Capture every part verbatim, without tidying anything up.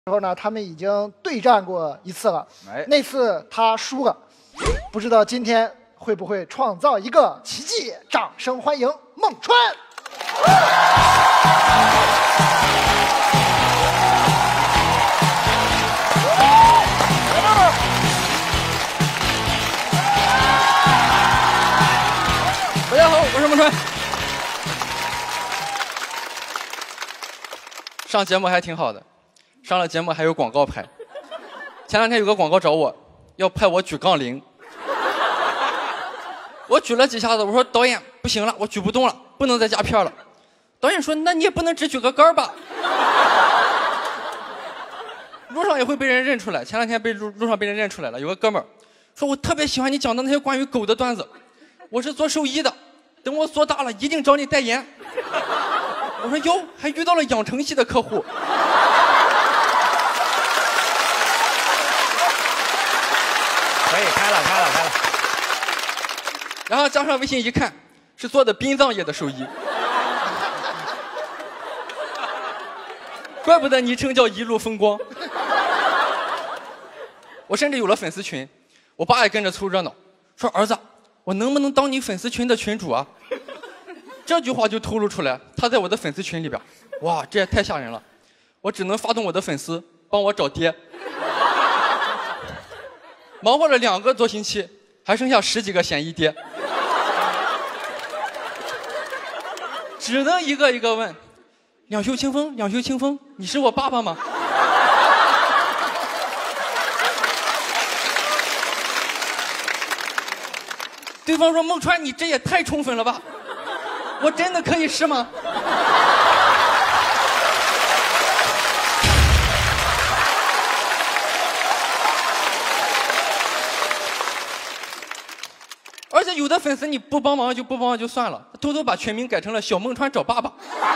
时候呢，他们已经对战过一次了， 哎， 那次他输了，不知道今天会不会创造一个奇迹？掌声欢迎孟川！ 大家好，我是孟川。上节目还挺好的。上了节目还有广告拍，前两天有个广告找我，要派我举杠铃，我举了几下子，我说导演不行了，我举不动了，不能再加片了。导演说那你也不能只举个杆吧，路上也会被人认出来。前两天被路路上被人认出来了，有个哥们儿说我特别喜欢你讲的那些关于狗的段子，我是做兽医的，等我做大了一定找你代言。我说哟，还遇到了养成系的客户。 可以开了，开了，开了。 然后加上微信一看，是做的殡葬业的兽医，怪不得昵称叫一路风光。我甚至有了粉丝群，我爸也跟着凑热闹，说儿子，我能不能当你粉丝群的群主啊？这句话就透露出来，他在我的粉丝群里边，哇，这也太吓人了！我只能发动我的粉丝帮我找爹。忙活了两个多星期，还剩下十几个嫌疑爹，只能一个一个问：两袖清风，两袖清风，你是我爸爸吗？对方说：孟川，你这也太充分了吧！我真的可以是吗？而且有的粉丝你不帮忙就不帮忙就算了，偷偷把全名改成了小孟川找爸爸。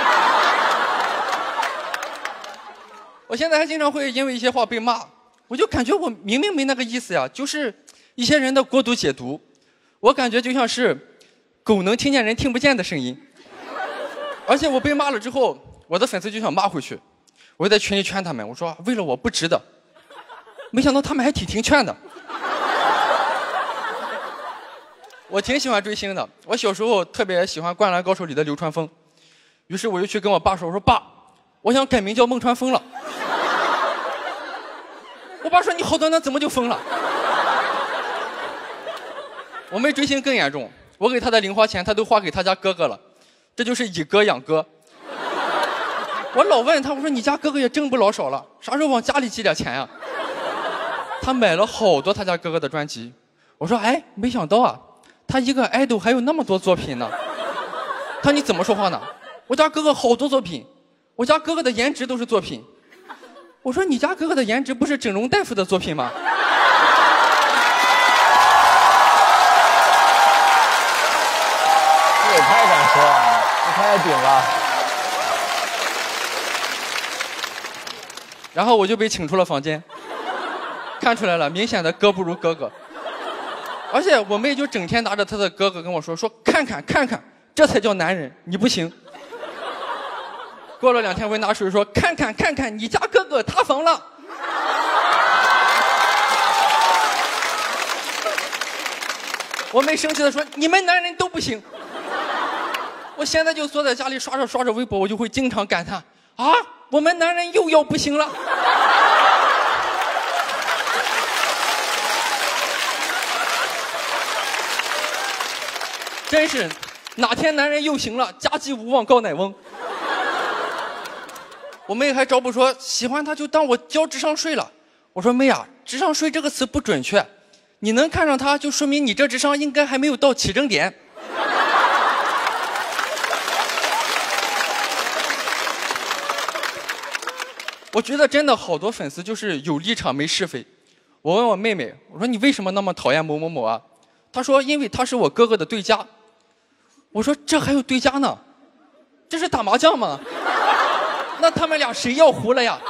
我现在还经常会因为一些话被骂，我就感觉我明明没那个意思呀，就是一些人的过度解读，我感觉就像是狗能听见人听不见的声音。而且我被骂了之后，我的粉丝就想骂回去，我就在群里劝他们，我说为了我不值得，没想到他们还挺听劝的。我挺喜欢追星的，我小时候特别喜欢《灌篮高手》里的流川枫，于是我就去跟我爸说：“我说爸，我想改名叫孟川枫了。”我爸说：“你好端端怎么就疯了？”我妹追星更严重，我给她的零花钱她都花给她家哥哥了，这就是以哥养哥。我老问她，我说你家哥哥也挣不老少了，啥时候往家里寄点钱呀？他买了好多他家哥哥的专辑，我说哎，没想到啊。他一个爱豆还有那么多作品呢，他你怎么说话呢？我家哥哥好多作品，我家哥哥的颜值都是作品。我说你家哥哥的颜值不是整容大夫的作品吗？ 这也太敢说了，这太顶了。 然后我就被请出了房间，看出来了，明显的哥不如哥哥。而且我妹就整天拿着她的哥哥跟我说说看看看看，这才叫男人，你不行。过了两天我拿水说看看看看，你家哥哥塌房了。我妹生气的说你们男人都不行。我现在就坐在家里刷着刷着微博，我就会经常感叹啊，我们男人又要不行了。真是，哪天男人又行了，家祭无望告乃翁。我妹还找补说，喜欢他就当我交智商税了。我说妹啊，智商税这个词不准确，你能看上他，就说明你这智商应该还没有到起征点。我觉得真的好多粉丝就是有立场没是非。我问我妹妹，我说你为什么那么讨厌某某某啊？她说因为他是我哥哥的对家。我说这还有对家呢，这是打麻将吗？那他们俩谁要胡了呀？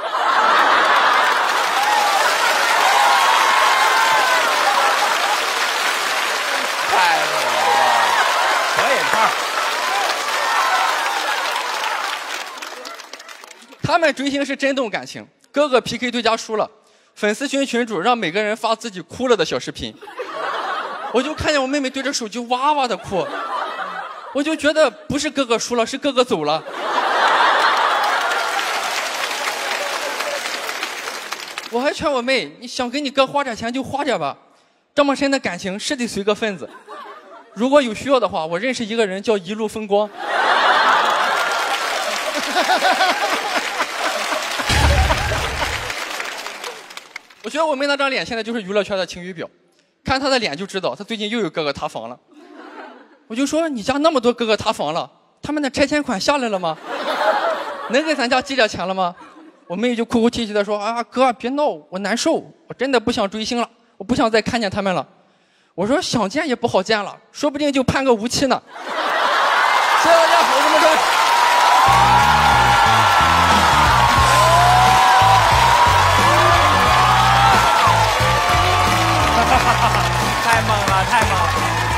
太恶了，可以看。 他们追星是真动感情， 哥哥 P K 对家输了，粉丝群群主让每个人发自己哭了的小视频。我就看见我妹妹对着手机哇哇的哭，我就觉得不是哥哥输了，是哥哥走了。我还劝我妹，你想给你哥花点钱就花点吧，这么深的感情是得随个份子。如果有需要的话，我认识一个人叫一路风光。我觉得我妹那张脸现在就是娱乐圈的晴雨表，看她的脸就知道她最近又有哥哥塌房了。我就说你家那么多哥哥塌房了，他们的拆迁款下来了吗？能给咱家寄点钱了吗？我妹就哭哭啼啼的说啊哥别闹，我难受，我真的不想追星了，我不想再看见他们了。我说想见也不好见了，说不定就判个无期呢。谢谢大家，我是孟川。 太猛了，太猛了！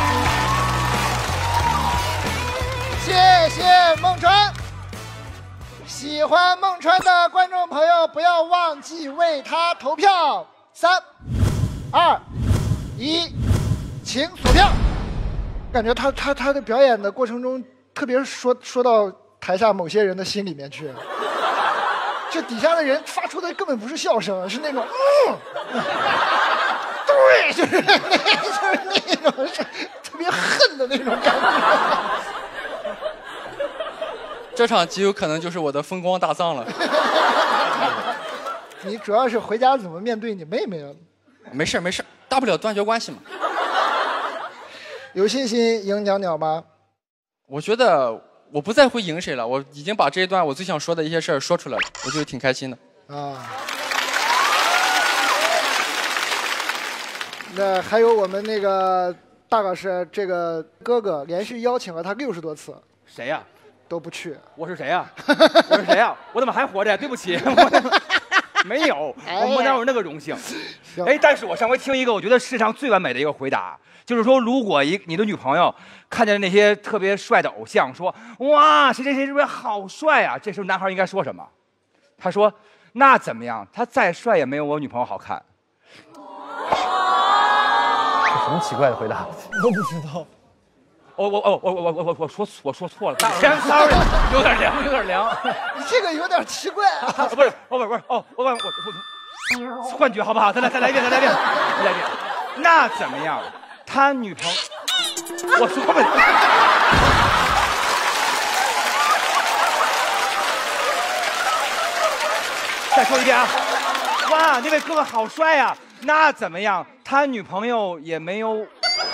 谢谢孟川。喜欢孟川的观众朋友，不要忘记为他投票。三、二、一，请锁票。感觉他他他的表演的过程中，特别说说到台下某些人的心里面去，这底下的人发出的根本不是笑声，是那种嗯，对，就是那就是那种是特别恨的那种感觉。 这场极有可能就是我的风光大葬了。 你主要是回家怎么面对你妹妹啊？ 没事没事，大不了断绝关系嘛。 有信心赢袅袅吗？ 我觉得我不再会赢谁了，我已经把这一段我最想说的一些事儿说出来了，我就挺开心的。 啊。那还有我们那个大老师，这个哥哥连续邀请了他六十多次， 谁呀、啊？ 都不去。 我是谁呀、啊？我是谁呀、啊？我怎么还活着呀？对不起，我没有，我哪有那个荣幸。哎，但是我上回听一个，我觉得世上最完美的一个回答，就是说，如果一你的女朋友看见那些特别帅的偶像，说哇，谁谁谁是不是好帅啊？这时候男孩应该说什么？他说，那怎么样？他再帅也没有我女朋友好看。 这什么奇怪的回答？ 都不知道。 我我我我我我我我说我说错了，先 sorry， 有点凉，有点凉。 你这个有点奇怪啊！ 不是，哦不是不是哦，我我我我幻觉好不好？再来再来一遍，再来一遍，再来一遍。那怎么样？他女朋友，我说吧。再说一遍啊！哇，那位哥哥好帅呀、啊！那怎么样？他女朋友也没有。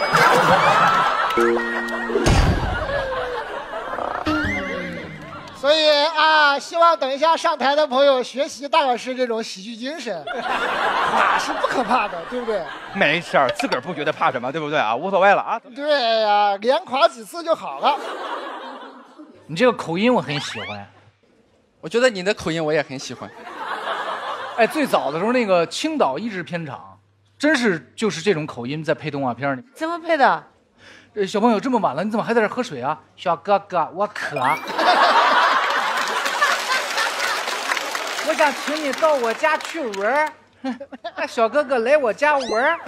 所以啊，希望等一下上台的朋友学习大老师这种喜剧精神，怕是不可怕的，对不对？ 没事儿，自个儿不觉得怕什么，对不对啊？无所谓了啊。 对呀、啊，连垮几次就好了。 你这个口音我很喜欢， 我觉得你的口音我也很喜欢。 哎，最早的时候那个青岛译制片厂，真是就是这种口音在配动画片里。 怎么配的？ 呃，小朋友这么晚了，你怎么还在这喝水啊？小哥哥，我渴。我想请你到我家去玩儿。小哥哥来我家玩儿。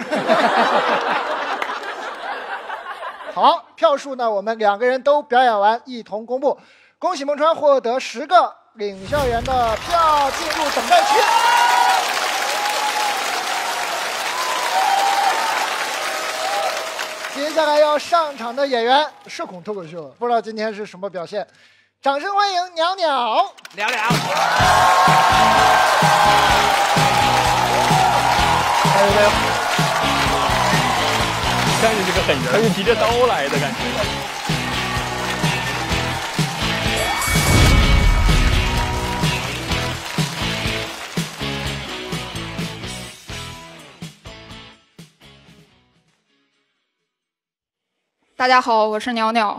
好，票数呢，我们两个人都表演完，一同公布。恭喜孟川获得十个领笑员的票，进入等待区。接下来要上场的演员，社恐脱口秀，不知道今天是什么表现，掌声欢迎袅袅。 聊聊。 还有呢，像是个狠人，他是提着刀来的感觉。 大家好，我是袅袅。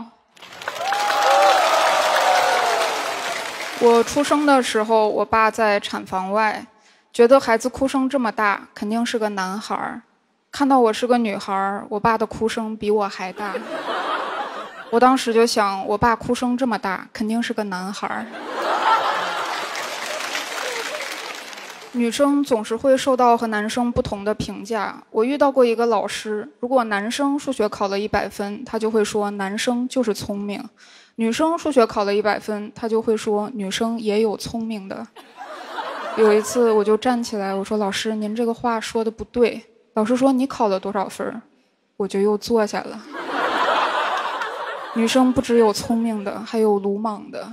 我出生的时候，我爸在产房外，觉得孩子哭声这么大，肯定是个男孩儿。看到我是个女孩儿，我爸的哭声比我还大。我当时就想，我爸哭声这么大，肯定是个男孩儿。 女生总是会受到和男生不同的评价。我遇到过一个老师，如果男生数学考了一百分，他就会说男生就是聪明；女生数学考了一百分，他就会说女生也有聪明的。有一次我就站起来，我说老师，您这个话说的不对。老师说你考了多少分？我就又坐下了。女生不只有聪明的，还有鲁莽的。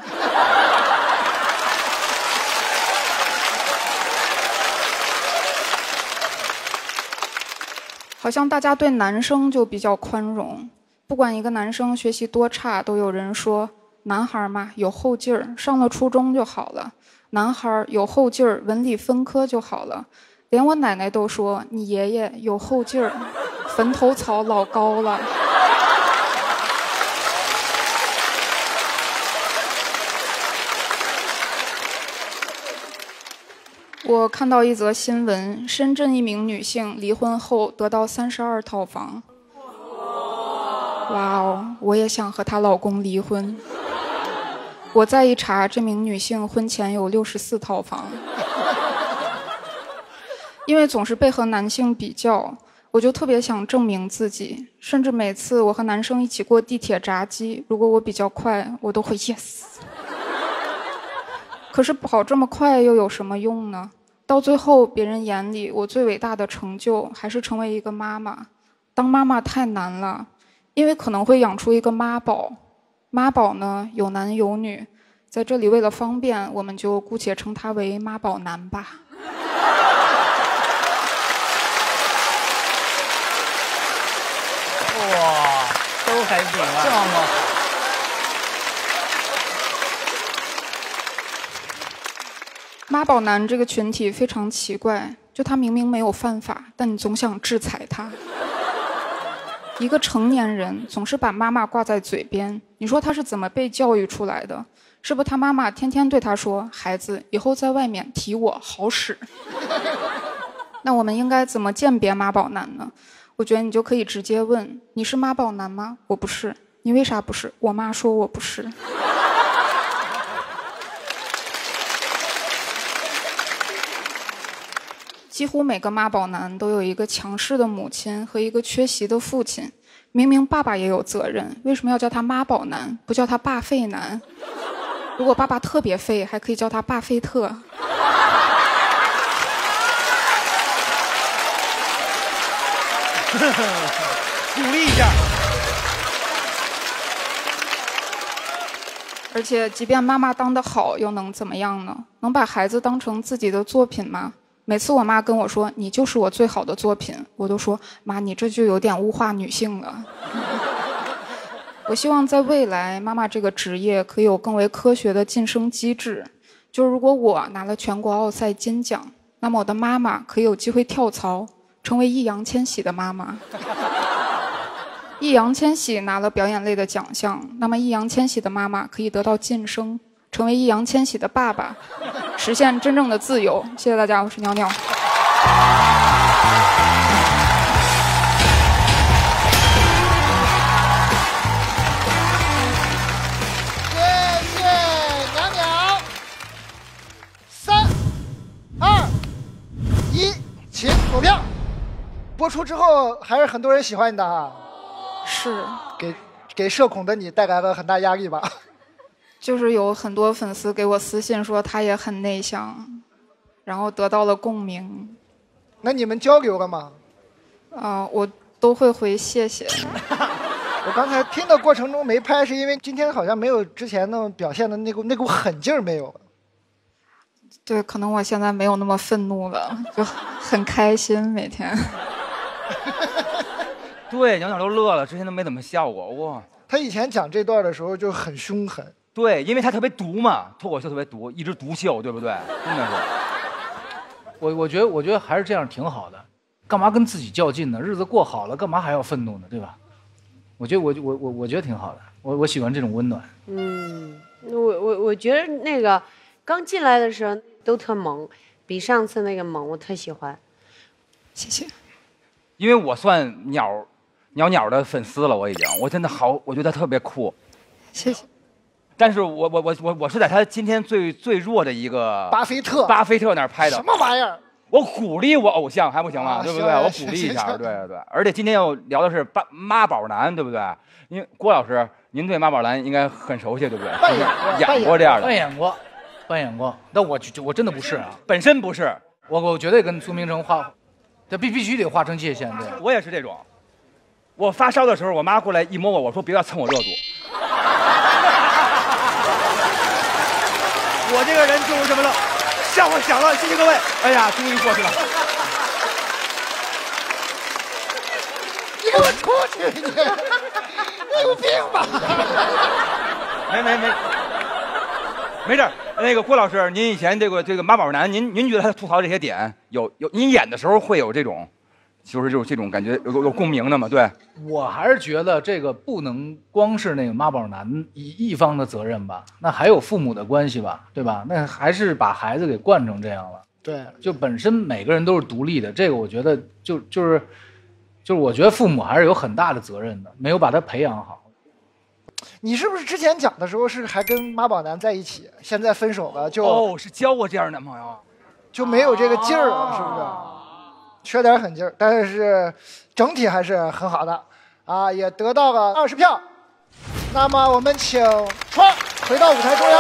好像大家对男生就比较宽容，不管一个男生学习多差，都有人说男孩嘛有后劲儿，上了初中就好了；男孩有后劲儿，文理分科就好了。连我奶奶都说你爷爷有后劲儿，坟头草老高了。我看到一则新闻，深圳一名女性离婚后得到三十二套房。哇哦，我也想和她老公离婚。我再一查，这名女性婚前有六十四套房。因为总是被和男性比较，我就特别想证明自己，甚至每次我和男生一起过地铁闸机，如果我比较快，我都会 yes。可是跑这么快又有什么用呢？到最后，别人眼里我最伟大的成就还是成为一个妈妈。当妈妈太难了，因为可能会养出一个妈宝。妈宝呢，有男有女，在这里为了方便，我们就姑且称他为妈宝男吧。 哇，都还行啊，这么好。 妈宝男这个群体非常奇怪，就他明明没有犯法，但你总想制裁他。一个成年人总是把妈妈挂在嘴边，你说他是怎么被教育出来的？是不是他妈妈天天对他说，孩子以后在外面提我好使？那我们应该怎么鉴别妈宝男呢？我觉得你就可以直接问，你是妈宝男吗？我不是。你为啥不是？我妈说我不是。几乎每个妈宝男都有一个强势的母亲和一个缺席的父亲。明明爸爸也有责任，为什么要叫他妈宝男，不叫他爸废男？如果爸爸特别废，还可以叫他爸菲特。 鼓励一下。 而且，即便妈妈当得好，又能怎么样呢？能把孩子当成自己的作品吗？每次我妈跟我说你就是我最好的作品，我都说妈你这就有点物化女性了。我希望在未来妈妈这个职业可以有更为科学的晋升机制，就是如果我拿了全国奥赛金奖，那么我的妈妈可以有机会跳槽成为易烊千玺的妈妈。易烊千玺拿了表演类的奖项，那么易烊千玺的妈妈可以得到晋升成为易烊千玺的爸爸，实现真正的自由。谢谢大家，我是尿尿。 谢谢娘娘。三、二、一，请投票。播出之后还是很多人喜欢你的哈。 是。 给给社恐的你带来了很大压力吧？ 就是有很多粉丝给我私信说他也很内向，然后得到了共鸣。 那你们交流了吗？ 啊、呃，我都会回谢谢。 我刚才听的过程中没拍，是因为今天好像没有之前那种表现的那股那股狠劲儿没有了。 对，可能我现在没有那么愤怒了，就很开心每天。 对，娘娘都乐了，之前都没怎么笑过哇。 他以前讲这段的时候就很凶狠。 对，因为他特别毒嘛，脱口秀特别毒，一直毒秀，对不对？真的是。 我我觉得我觉得还是这样挺好的，干嘛跟自己较劲呢？日子过好了，干嘛还要愤怒呢？对吧？我觉得我我我我觉得挺好的，我我喜欢这种温暖。 嗯，我我我觉得那个刚进来的时候都特萌，比上次那个萌，我特喜欢。 谢谢。 因为我算鸟鸟鸟的粉丝了，我已经，我真的好，我觉得他特别酷。 谢谢。 但是我我我我我是在他今天最最弱的一个巴菲特， 巴菲特那儿拍的。 什么玩意儿？ 我鼓励我偶像还不行吗？ 啊、 对不对？我鼓励一下，对对对。而且今天要聊的是爸妈宝男，对不对？因为郭老师，您对妈宝男应该很熟悉，对不对？ 扮演演过这样的， 扮演过，扮演过。但我就我真的不是啊， 本身不是。 我我绝对跟苏明成划，这必必须得划成界限。对， 我也是这种。我发烧的时候，我妈过来一摸我，我说别要蹭我热度。我这个人就是这么愣。让我想了，谢谢各位。哎呀，终于过去了。 你给我出去！你，你有病吧？ 没没没，没事。那个郭老师，您以前这个这个妈宝男，您您觉得他吐槽这些点有有，您演的时候会有这种，就是这种这种感觉有有共鸣的吗？对， 我还是觉得这个不能光是那个妈宝男一一方的责任吧，那还有父母的关系吧，对吧？那还是把孩子给惯成这样了。 对， 就本身每个人都是独立的，这个我觉得就就是就是我觉得父母还是有很大的责任的，没有把他培养好。 你是不是之前讲的时候是还跟妈宝男在一起，现在分手了就哦，是交过这样的男朋友， 就没有这个劲儿了，是不是？缺点狠劲儿，但是整体还是很好的啊，也得到了二十票。那么我们请川回到舞台中央，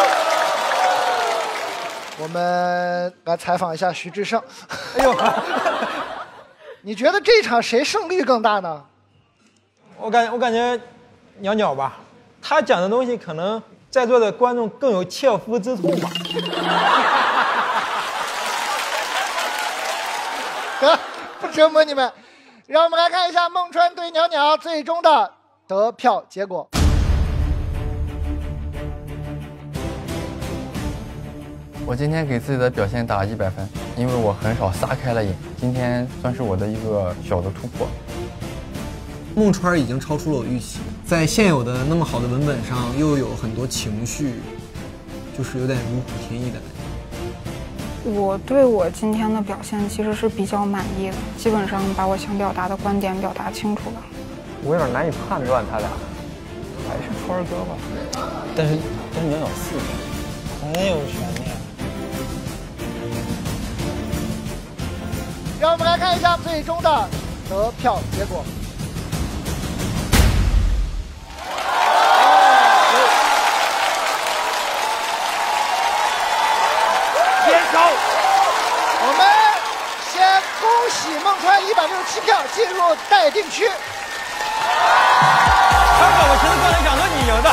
我们来采访一下徐志胜。哎呦，你觉得这场谁胜率更大呢？ 我感我感觉鸟鸟吧，他讲的东西可能在座的观众更有切肤之痛吧。 得，不折磨你们，让我们来看一下孟川对鸟鸟最终的得票结果。 我今天给自己的表现打一百分，因为我很少撒开了眼，今天算是我的一个小的突破。 孟川已经超出了我预期，在现有的那么好的文本上，又有很多情绪，就是有点如虎添翼的感觉。 我对我今天的表现其实是比较满意的，基本上把我想表达的观点表达清楚了。 我有点难以判断他俩，还是川儿哥吧。但是但是鸟鸟四分，很有悬念。 让我们来看一下最终的得票结果。 坚守。 我们先恭喜孟川一百六十七票进入待定区。 川哥，我其实刚才想说你赢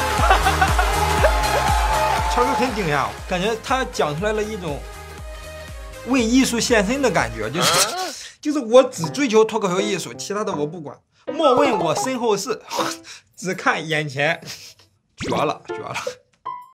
的。川哥很惊讶，感觉他讲出来了一种为艺术献身的感觉，就是就是我只追求脱口秀艺术，其他的我不管，莫问我身后事，只看眼前，绝了绝了。